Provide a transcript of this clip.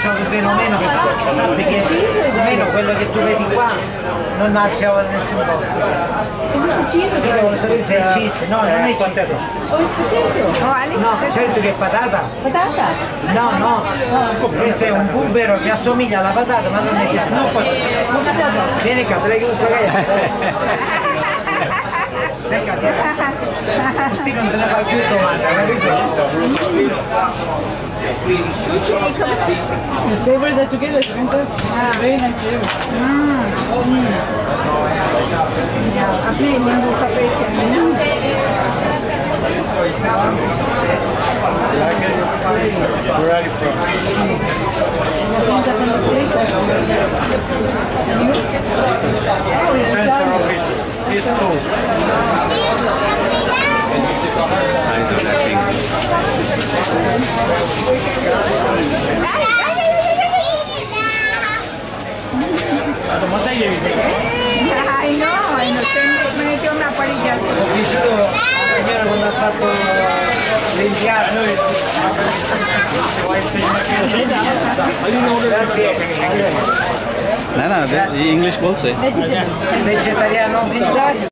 ciò che bene o meno, sappi che almeno quello che tu vedi qua non nasce da nessun posto. Io devo sapere se è cheese, no, non è cheese. No, certo che è patata. Patata? No, no, questo è un bubero che assomiglia alla patata, ma non è questo. Vieni qua, te l'hai così non te ne fai più domanda, capito? The flavor that you get is very nice flavor. Yeah, आपने नींबू का पेस्ट किया Where are you from? Center of it, East Coast. Ay no, me metió una parilla. Ho piaciuto la signora quando ha fatto l'impianto. Grazie. No, no, the English bolsa. Vegetariano.